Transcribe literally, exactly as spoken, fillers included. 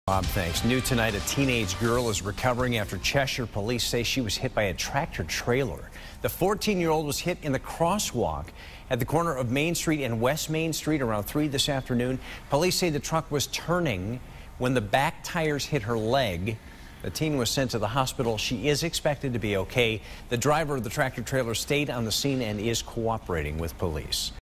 Bob, thanks. New tonight, a teenage girl is recovering after Cheshire police say she was hit by a tractor trailer. The fourteen-year-old was hit in the crosswalk at the corner of Main Street and West Main Street around three this afternoon. Police say the truck was turning when the back tires hit her leg. The teen was sent to the hospital. She is expected to be okay. The driver of the tractor trailer stayed on the scene and is cooperating with police.